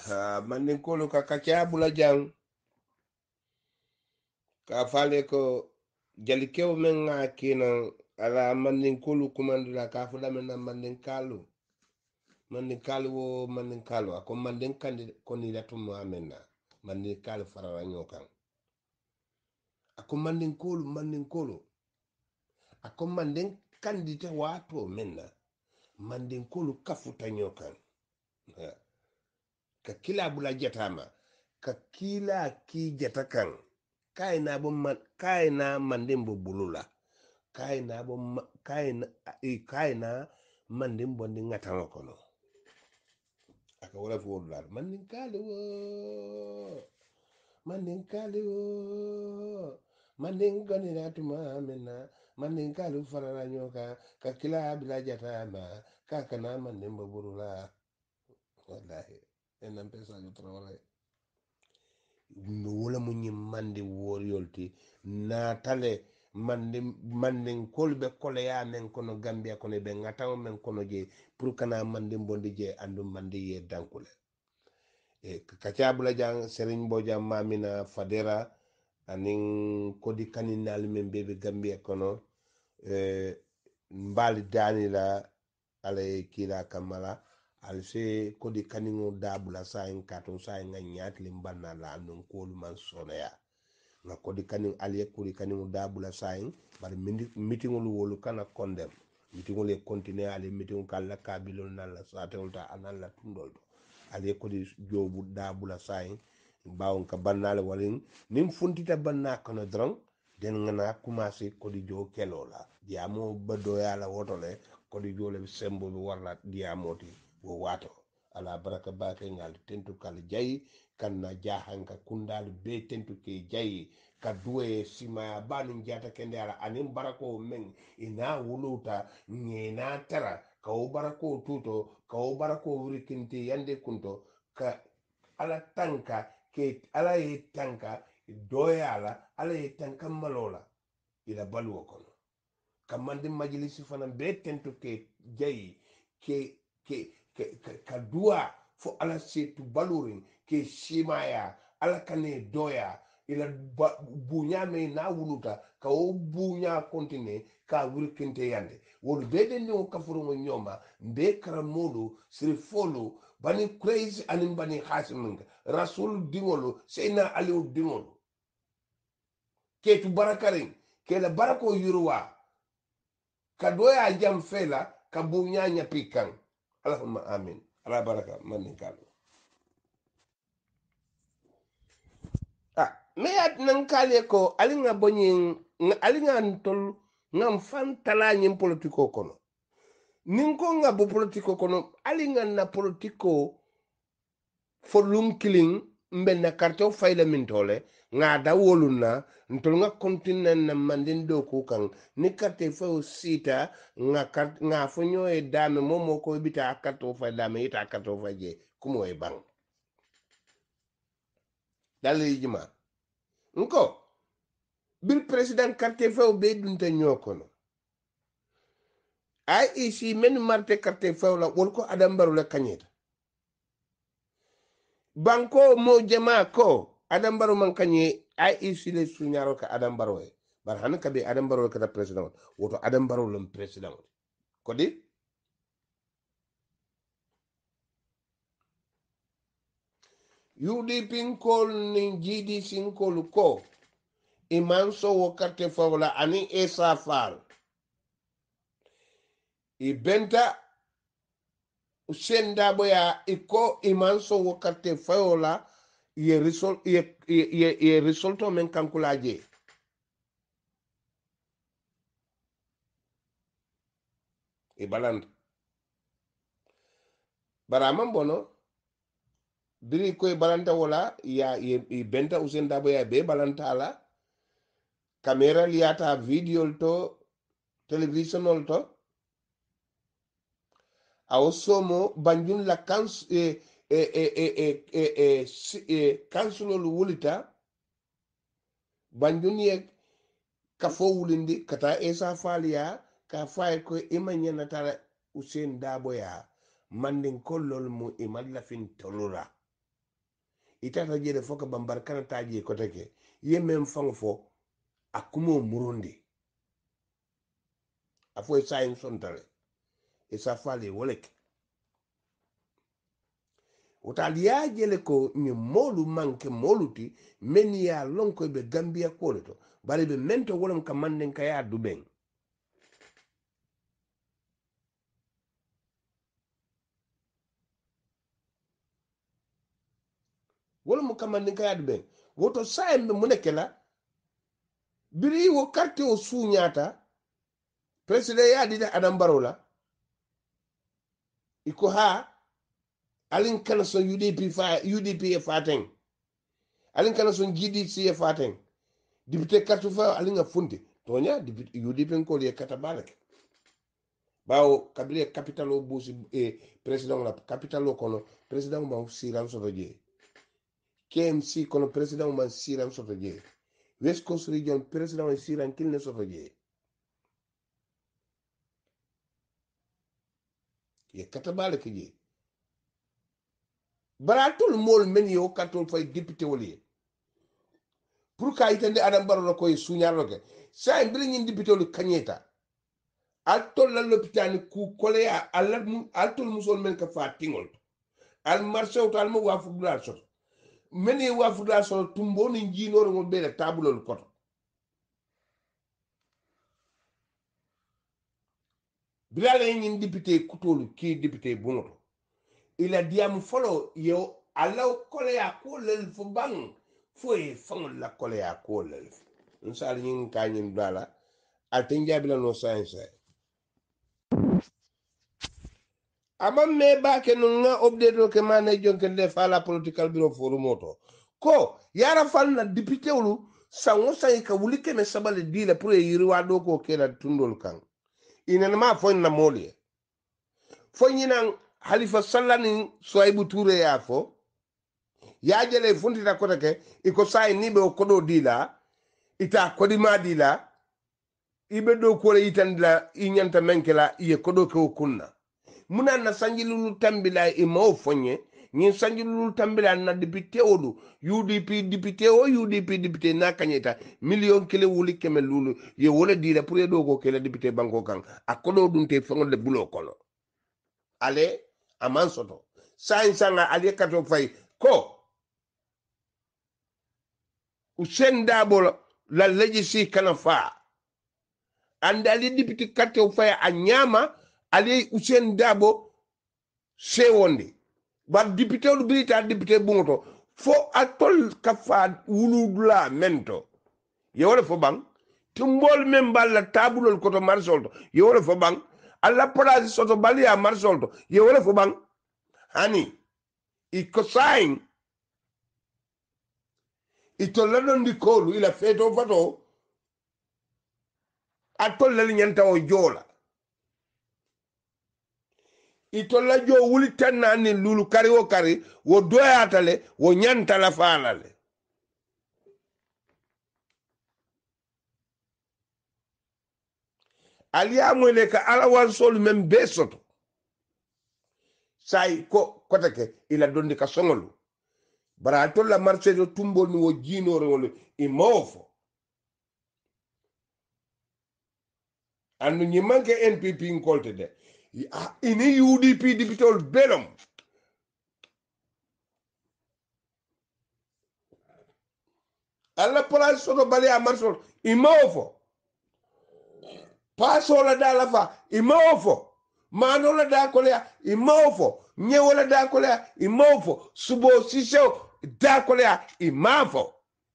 Mandin kolu ka kacha bula jang ka fale ko jalikew men nga kina ala mandin kolu kumandula ka fula men na mandin kalu wo mandin kalu ako mandin kandi koni latu muamena mandin kalu farara nyokan ako mandin kolu ako mandin kandi te wato menna mandin kolu kafuta nyokan ka kila bula jatama ka kila ki jatakan kaina mandin bo bulula kaina mandin bondi ngatano kono aka wala fo dolar mandin kali wo mandin goni natuma menna mandin kalu farara nyoka ka kila bila jatama ka kana mandin bo bulula wallahi enan pesa yo Trawally no wala mu ñi mandi woriyolti na tale mandi kolbe kole ya men kono Gambia kono be ngataw men kono je pour kana mandi bondi je andu mandi ye dankule kacabula jang Serigne Bojang Mamina Fadera anin kodi kaninal men bebe Gambia kono mbali dani la ale kila kamala alse kodi kaningo dabula sayin katon sayin nga nyatli mbanna la andon kolu man sonaya nga kodi kanin aliye kodi kaningo dabula sayin bari mitingolu wolu kana kondem mitingolu e continue ale mitingu kala kabilol nan la satewolta anan la tundol to aliye kodi jobu dabula sayin bawon ka bannale walin nim funtita banna kono drong den ngana commencé kodi jo kelola diamo badoya la wotole kodi jole sembo be warla diamoti wo wato ala baraka bake ngal tentu kal jayi kanna jahanka kundal be tentu ke jayi ka duwe sima banu jata kende ala anim barako men ina wuluta ngena tara ka o barako tuto ka o barako wurikinti yande kunto ka ala tanka ke ala ye tanka doyala ala ye tanka malola ila balwo kono kamande majlisi fana be tentu ke jayi ka dua fo ala setu balurin ke shimaya ala kane doya ila bunya me na wuluta ka o bunya kontine ka wurkinte yande wol bede ni o kafuru mo nyoma be karamodo sirifolo bani crazy anim bani hasiminga rasul dingolo seyna aliou dingolo ke tu barakarin ke la barako yurwa ka doya jam fela ka bunya nya pikan Allahumma amin ala baraka manin kalo me at nan kale ko alinga bonyin alinga ntol ngam fan tala nyim politiko kono ninko nga bo politiko kono alinga na politiko fo lum killing mbenna karto fayla min tole nga da woluna ntol nga continue na mandin do ko kan ni karte fo sita nga fo nyoe dame momo ko bita karto fa dame ita karto fa je kumo e bang dali jima nko bil president carte fo be dunta nyokono ay isi men marte carte fo la wol ko adam baru la kanyeta banko mo jama ko adam baro man kanye ay isile sunyaro ka adam baro e bar han ka be adam baro ka president woto adam baro lum president ko di UDP kol ni GDC kol ko iman so wo carte fawla ani esa fal i benta senda boya iko iman so wo carte fawla ye risolto men kankulaje e balanda baraman bono biri koy balanta wala ya i benta usen dabo ya be balanta ala camera liata video to television to awsomo banjun la kansulo wulita banjun ye kafo wulindi kata esa falia ka fay ko imanya natala usen dabo ya mandin kollol mu imalla fin tolura itata jele foka bambar kana taji ko teke ye mem fango fo akumo murundi afo sa en sontale e sa fale wolek utalia jele ko ni molu manke moluti meni ya lonko be Gambia koleto bari be mento wolum ka manden ka ya duben wolum ka manden ka ya duben woto sa en be munekela biri wo carte o suñata president ya dida Adam Barola iko ha alin kana son UDP e faten alin kana son GDC e faten député carte fa alin funti tonya député UDP ko le kata balake bawo kabile capital o busi e president la capital o kono president ma siran soto je KMC kono president ma siran soto je West Coast region president ma siran kilne soto je ye kata balake je baratul mol men yo carton fay député woli pour ka itande Adam Barrow ko suñarlo ke sa en bri ñin député lu kagneta altol la l'hôpital ku kolea altol musol men ka fa tingol al marché o tal mo wa fudula so men ye wa fudula so tumbo ni jinoro mo be la tabulol koto bilale ñin député kutolu ki député bungoto il a diam folo yo alaw kolea ko lel fu bang foi fangol la kolea ko lel nsal ñin kañin dala alten jabila no science amam me ba ke no nga update ke mane jonke de fala political bureau forum moto ko yara fal na député wulu sango sangi ka wuli ke me sabale dile pour e yiri wa do ko kela tundol kan ina ma fo na moli fo ñinan Halifa Sallani Soyibu Touré ya fo ya jele funti ta kota ke iko sai nibe o kodo dila ita kodima dila ibe do ko le itandila inyanta menkela iye kodo ke okunna muna na sanjilulu tambila imao fonye nyin sanjilulu tambila na député odu UDP député o UDP député na kanyeta million kele wuli keme lulu ye wole dila pour ye dogo kele député banko kan akodo dunte fongol le bulo kono ale aman soto sanga ale kato fay ko usendabo la legislation kana fa andali député kato fay anyama ali usendabo sewonde ba député lu bilita député bungoto fo atol kafa wuludula mento yewole fo bang tumbol membal la tabulol koto marsolto yewole fo bang alla place soto balia marsolto yewole fo bang hani iko sign ito ladon di kolu ila feto fato atol la nyanta o jola itolla jo wuli tanani lulu kari wo kari wo doyatale wo nyanta la falale aliya mwele ka ala wan sol mem besoto sai ko kotake ila dondi ka songolu bara tolla marché do tumbol ni wo jino rewol imofo anu nyimanke NPP nkolte de ini UDP dipitol belom alla place soto bali a marsol imofo paso la dala fa imofo mano la da kolea imofo nyewo la da kolea imofo subo sisho da kolea imafo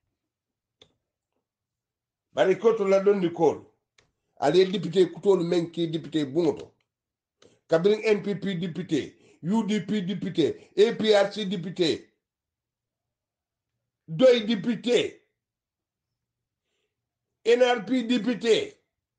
bari koto la dondi kol ali député kutolu menki député bungoto kabrin NPP député UDP député APRC député doy député NRP député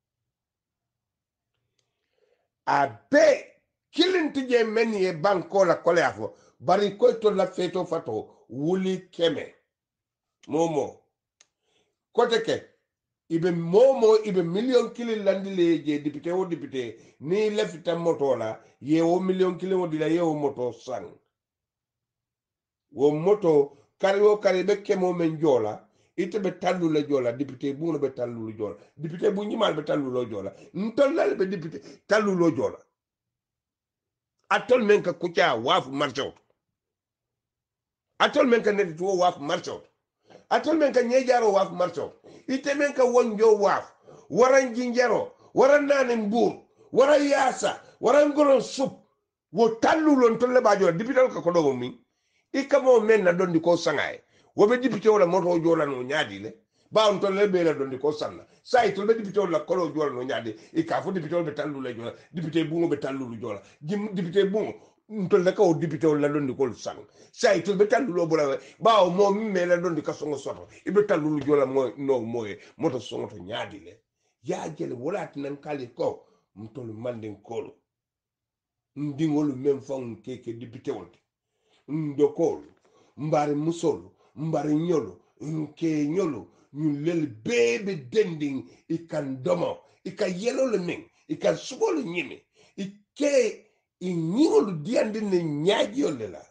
abe kilintije menye banko la kolea fo bari koto la feto fato wuli keme momo kote ke ibe momo ibe million kili landile je député o député ni lefita moto la ye o million kili o dila ye o moto sang wo moto kari o kari be kemo men jola ite be tallu le jola député bu no be tallu le jola député bu ñimal be tallu lo jola ntollal be député tallu lo jola atol men ka kucha wafu marcho atol men ka net to wafu marcho atol men ka nyejaro wafu marcho ite men ka wonjo wafu waran jinjaro waran nanen bur waran yasa waran goron sup wo tallu lon tolle ba jola député ka ko do mi ikamo men na dondi ko sangay wo be député wala moto jola no nyaadi le ba on tolle be la dondi ko sanna sai to be député wala kolo jola no nyaadi e ka fo député be tallu le jola député bu be tallu lu jola jim député bu tolle ka o député wala dondi ko sang sai to be tallu lo bola ba o mo me la dondi ka songo soto e be tallu lu jola mo no moye moto songo to nyaadi le ya jele wala tan kali ko mtol manden kolo ndingolu men fon keke député wonte ndokolu mbari musolu mbari nyolo nke nyolo nyulel bebe dending ikan domo ika yelo le men ika sugolu nyime ike inyolu diandi ne nyagyo lela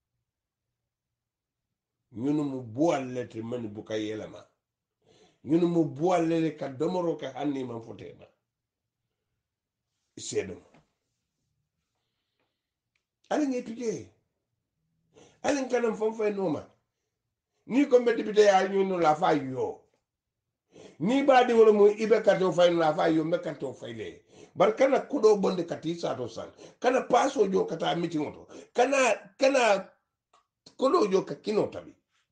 nyunu mu boalle te mani buka yelama nyunu mu boalle ka domoro ka hanni man fotema sedum ali ngetuje alin kanam fonfay noma ni ko mbeddi bide ya ñu la fa yo ni ba di wala mu ibe kato fay la fa yo me kato fay le bar kana kudo bonde kati sa to san kana paso jo kata miti ngoto kana kudo jo ka kino tabi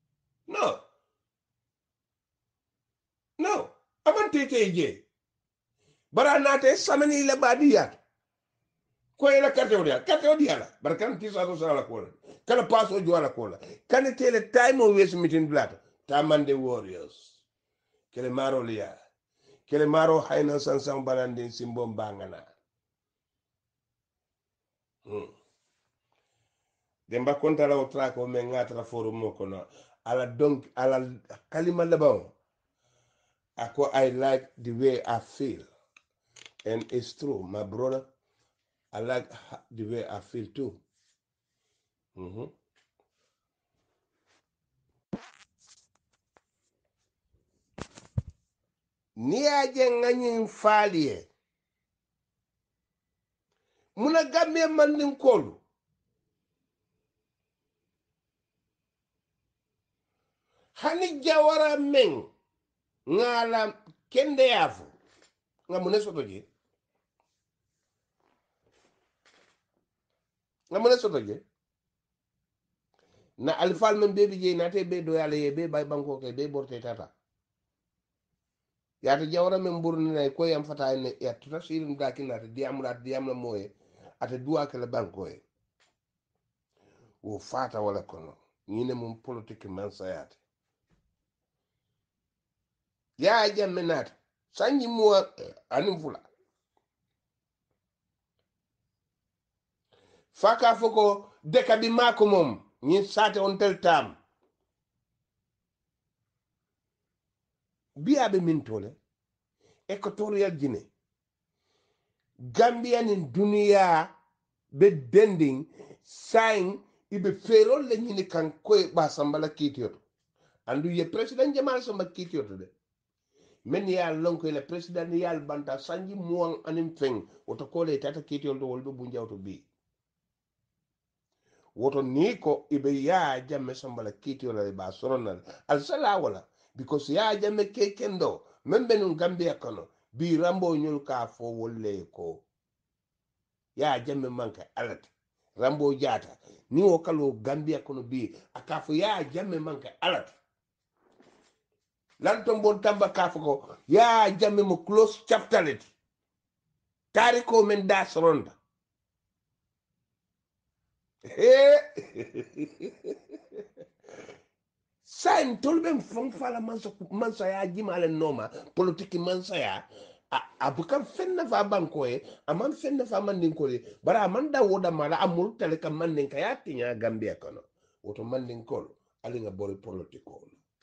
no amante je bara nate samani le badiya ko ela kate odiya la bar kana ti sa to san la ko kana paso jo la ko la kana tele time o wes mitin blata tamande warriors kele maro liya kele maro hayna sansan balande simbo bangana demba kontala o trako me ngatra forum mo kono ala donc ala kalima labaw ako I like the way I feel and it's true my brother I like the way I feel too ni aje ngani falie muna gambe mandin kolu hani jawara men ngala kende yafu ngamune sotoje na alfal men bebi je nate be do yalla ye be bay banko ke be borte tata yata jawra men burni nay ko yam fata ne ya tuta sirim dakina te diam la moye ate duwa ke la banko e wo fata wala kono ñine mum politique man sayate ya jamme nata sanji mo anim fula faka foko deka bi mako mom ñi sate on tel tam biya be min tole equatorial guinée gambia ni dunia be dending sain ibe ferol le ñini kan koy ba sambala kitiyoto andu ye president jamal samba kitiyoto de men ya lonko le president yal banta sanji muang anim feng woto ko le tata kitiyoto wolbe bu njawto bi woto ni ko ibe ya jamme sambala kitiyoto le ba soronal al sala wala because ya jamme kekendo men benun gambia kono bi rambo ñul ka fo wolle ko ya jamme manka alat rambo jata ni o kalo gambia kono bi akafo ya jamme manka alat lanton bon tamba kafo ko ya jamme mo close chapter tariko men da soronda sain tolben fon fala mansa ya jimale noma politique mansa ya abukan fenna fa banko e aman fenna fa mandin ko bara man da woda mala amul tele kam mandin ka ya tinya gambia kono woto mandin ko ali nga bori politiko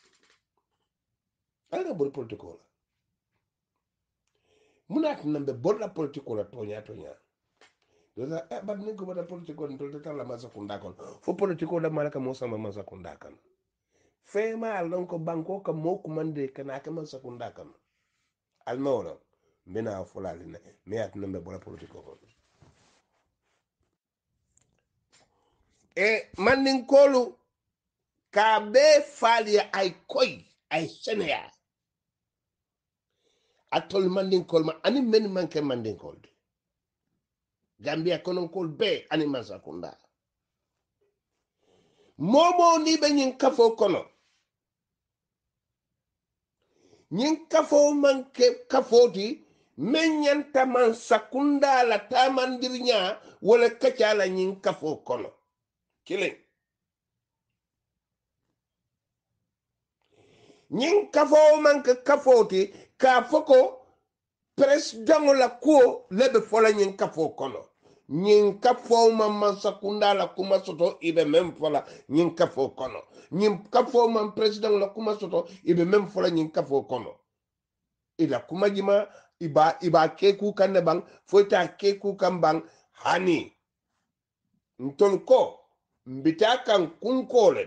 munat nambe borla politiko la tonya doza bad ni ko bada politiko ni tolta la masa kunda kon fo politiko la malaka mo sama masa kunda kan fema alon ko banko ka mo kumande kana kama sakunda kama almawlo mbina fulali ne me atna me bola politiko ko e mandin kolu ka be fali ay koy ay senea atol mandin kol ma ani men manke mandin kol Gambia konon kol be ani masakunda momo ni be nyin kafo kono nyin kafo manke kafoti men nyanta man sakunda la tamandirnya wala kacala nyin kafo kono killing nyin kafo manke kafoti ka foko president la ko lebe fola nyin kafo kono nyin kafo man sakunda la kuma soto ibe mem fola nyin kafo kono nyin kafo man president la kuma soto ibe mem fola nyin kafo kono ila kuma jima iba keku kan bang fota keku kan bang hani ntol ko mbita kan kunkolet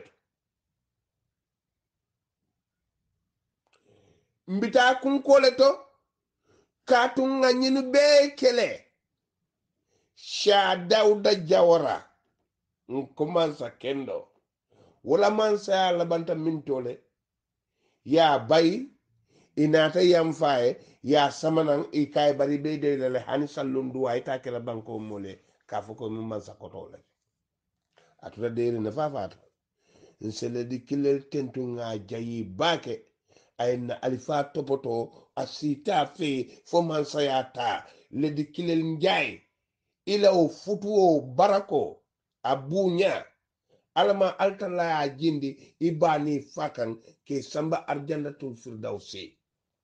mbita kunkoleto katunga nyinu be kele sha dauda jawara nkumansa kendo wala mansa labanta mintole ya bay inata yam faye ya samanan ikay bari be de le hani sallum duwa ita kala banko mole ka foko mu mansa kotole atuta deri na fafata nsele di kilel tentu nga jayi bake ayna alifa topoto asita fe fo mansa yata le di kilel njay ila o futu o barako abunya alama altala jindi ibani fakan ke samba arjannatul firdausi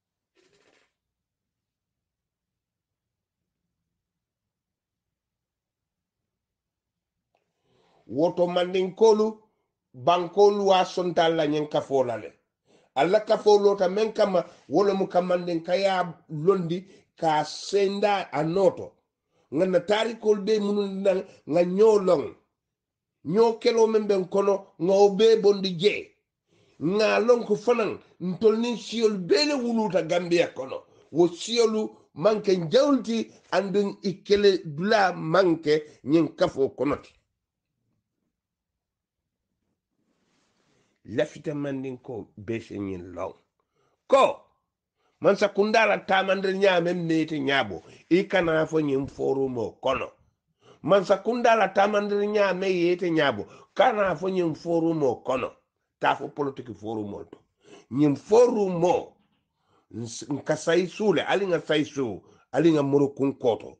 woto mandin kolu bankolu wa sontalla nyen kafola le alla kafolo ta men kama wala mu kamanden kaya londi ka senda anoto ngana tarikol be munun nan nga nyolong nyo kelo men ben kono nga obe bondi je nga lon ko fanan ntolni siol bele wuluta gambia kono wo siolu manke jawlti andun ikele dula manke nyen kafo konoti lafita mandin ko bese nyin long ko man sakundala tamandel nyame mete nyabo ikana fo nyin forumo kono man sakundala tamandel nyame yete nyabo kana fo nyin forumo kono ta fo politique forumo to nyin forumo nka sai sule ali nga sai su ali nga muru kun koto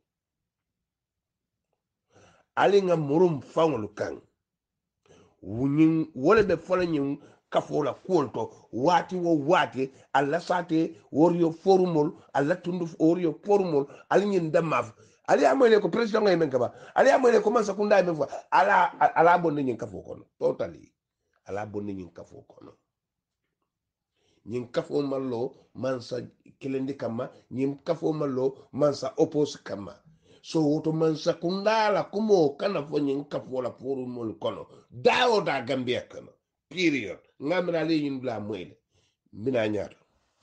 ali nga muru fangulu kan wunyin wole be fola nyin kafola kuolto wati wo wati alla sate worio formol alla tundu worio formol ali nyin damaf ali amene ko president ngay men kaba ali amene ko man sakunda men fa ala bonne nyin kafo kono totally ala bonne nyin kafo kono nyin kafo mallo man sa kelendi kama nyin kafo mallo man sa oppose kama so woto man sakundala kumo kana fo nyin kafo la formol kono dawo da gambia kono period ngamra le yin bla moyle mina ñaata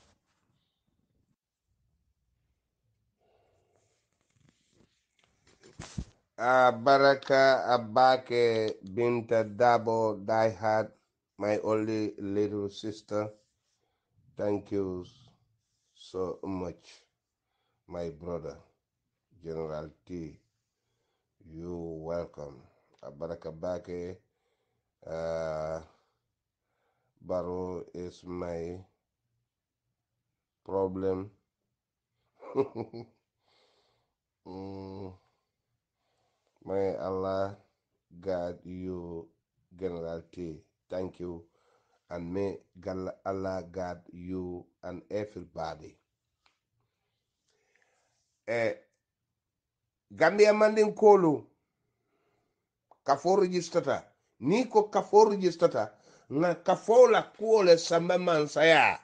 baraka abake binta dabo die hard my only little sister thank you so much my brother General T you welcome baraka bake Baro is my problem. May Allah guide you, General T. Thank you. And may Allah guide you and everybody. Gambia mandin kolu kafo registrata. Niko kafo registrata. Nga kafo la kuole samba mansaya.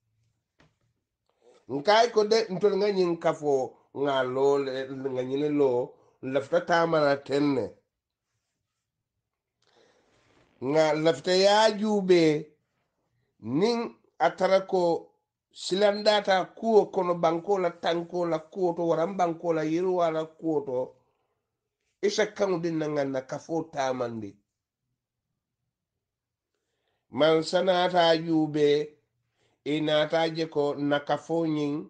Nkai ko de ntol nga nyin kafo nga lo nga nyine lo lafta tamana tenne nga lafta ya jube nin atara ko silandata kuwo kono banko la tanko la kuwo to waran banko la yirwa la kuwo to isa kanu din na nganna kafo tamandi man sanata yube inata je ko na kafo nyin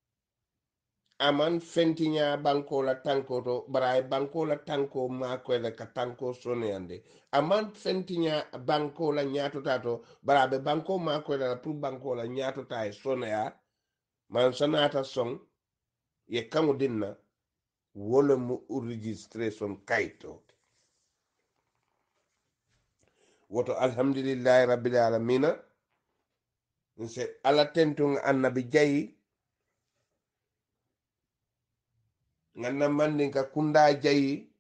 aman fentinya banko la tanko to baray banko la tanko ma ko le ka tanko soneyande aman fentinya banko la nyato tato barabe banko ma ko la pour banko la nyato tay soneya man sanata song ye kanu dinna wala mu registration kayto woto alhamdulillahi rabbil alamina nse ala tentun annabi jayi nganna mandi ka kunda jayi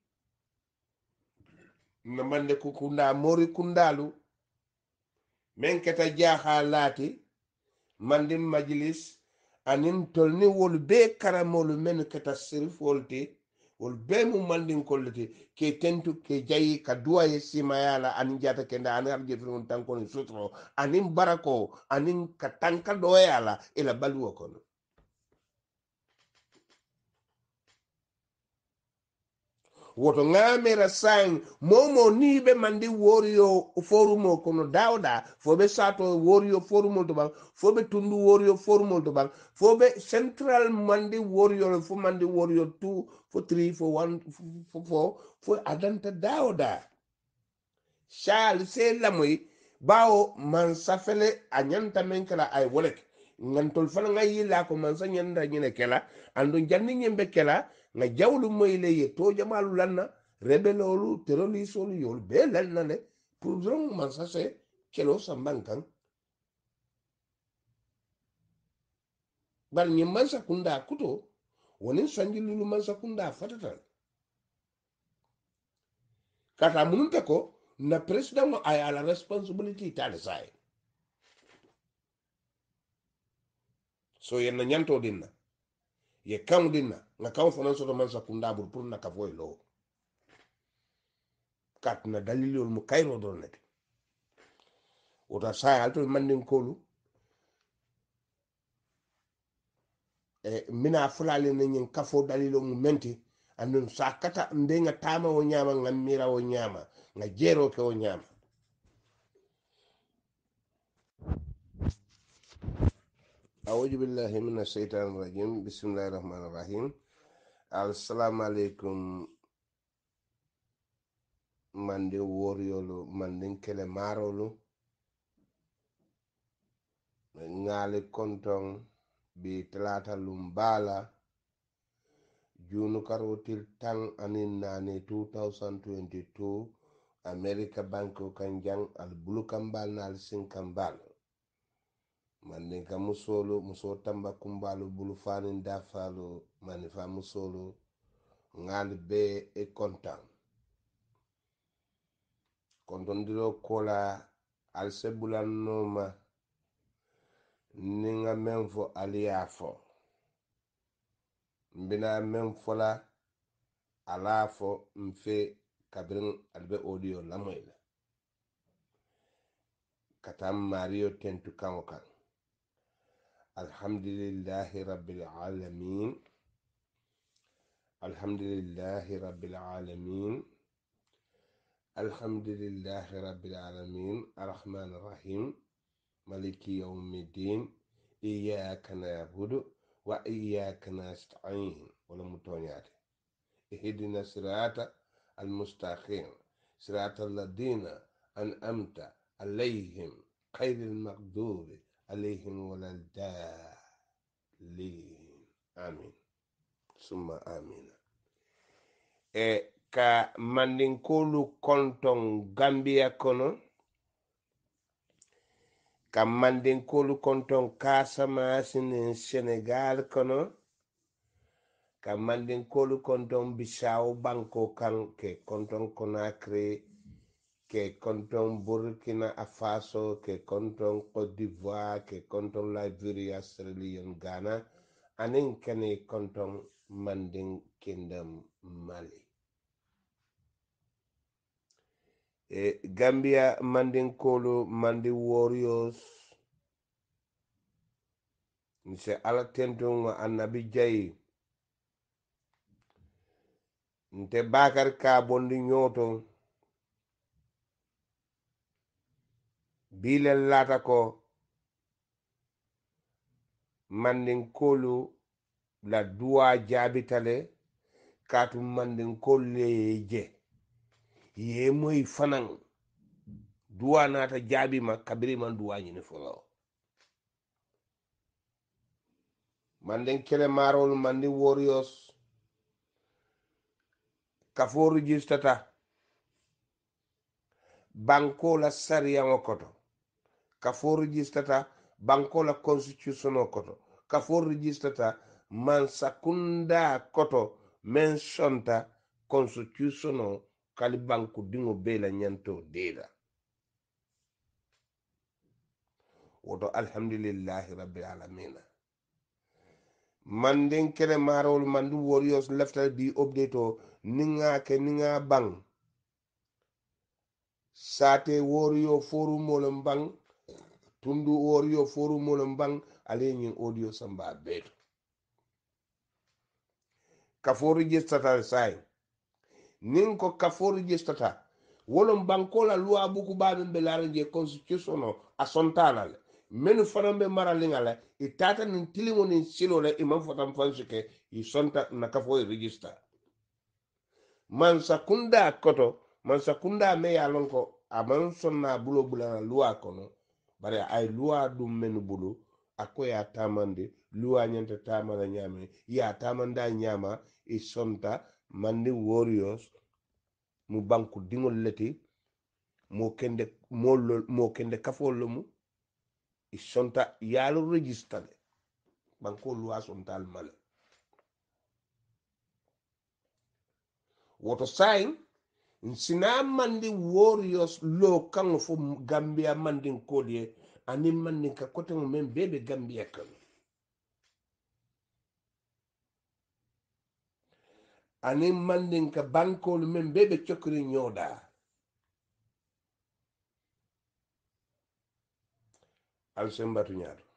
na mande ku kunda mori kundalu men keta jaha lati mandi majlis anin tolni wol be karamolu men keta sirif wolti wol be mu mandin kolliti ke tentu ke jayi ka duwaye simayala anin jata kenda anin arjefirun tankoni sutro anin barako anin ka tanka doyala ila baluwo kono woto ngamera sang momo ni be mandi worio forumo kono dawda fobe sato worio forumo to bang fobe tundu worio forumo to bang fobe central mandi worio fo mandi worio 2 for 3 for 1 for 4 for adanta dawda shal se lamoy bawo man safele anyanta men kala ay wolek ngantol fana ngay la ko man sa nyanda nyine kala andu janni nyembe kala nga jawlu moyle ye to jamalu lanna rebelolu terorisolu yol be lanna le pour dron man sa se kelo sambankan bal nyim man sa kunda kuto wonin sanji lulu man sa kunda fatata kata mununte ko na president ay ala responsibility tale sai so yenna nyanto dinna ye kam dinna nga kam fona soto man sa kunda bur pour na ka foy lo kat na dalilol mu kayro do net wota sa alto mandin kolu mina fulale na nyin kafo dalilo mu menti andun sa kata mbe nga tama o nyama nga mira o nyama nga jero ke o nyama a'udhu billahi minash shaitanir rajim bismillahir rahmanir rahim assalamu alaikum mande woriyolu mandin kele marolu ngali konton bi talata lumbala junu karotil tang anin nane 2022 america banko kanjang al bulu kambal na al sin kambal mandin ka musolo muso tamba kumbalu bulu fanin dafalu manifa musolo ngali be e kontan konton dilo kola al sebulan noma ninga menfo aliyafo mbina menfola alafo mfe kabirin albe audio lamoyla katam mario tentu kankan alhamdulillahi rabbil alamin alhamdulillahi rabbil alamin alhamdulillahi rabbil alamin arrahmanir rahim maliki yawmiddin iyyaka na'budu wa iyyaka nasta'in wala mutonyate اهدنا الصراط المستقيم صراط الذين أنعمت عليهم غير المغضوب عليهم ولا الضالين آمين ثم آمين ka mandinkolu konton Gambia kono ka mandinkolu konton Casamance ni Senegal kono ka mandinkolu konton Bissau banko kan ke konton Conakry ke konton Burkina Faso ke konton Côte d'Ivoire ke konton Liberia Sierra Leone Ghana anin kene konton Manding Kingdom Mali Gambia mandinkolu mandi warriors nse ala tentunga annabi jayi nte Bakary ka bondi nyoto bile lata ko mandin kolu la duwa jabitale katu mandin kolle je ye moy fanan duwa nata jabi ma kabiri man duwa nyini folo mandin kele marol mandin warriors kafo registrata banko la sariya ngokoto kafo registrata banko la constitution koto kafo registrata mansakunda koto mentionta constitution kali banku dingo bela nyanto deda woto alhamdulillahi rabbil alamin manden kele marol mandu warriors leftal bi update o ninga bang sate warrior forum molom bang tundu warrior forum molom bang ale nyin audio samba beto kafo registrata sai nin ko kafo registrata wolon bankola loi buku baɓe belare je constitution o a sontanale menu fanan be maralingala i tata nin tilingo nin silole iman fotan fansike i sonta na kafo e register mansa kunda koto mansa kunda me ya lon ko aman sonna bulo bulana loi kono bare ay loi dum menu bulu akoya tamande loi nyanta tamana nyame ya tamanda nyama i sonta mandi warriors mu banku dingol leti mo kende kafolo mu i sonta yalo registrale banko loi sontal male woto sayin sina mandi warriors lo kan fo Gambia mandin kodie ani mandin ka kote mo men bebe Gambia kan ani mandin ka banko men bebe chokri nyoda al sembatu nyaado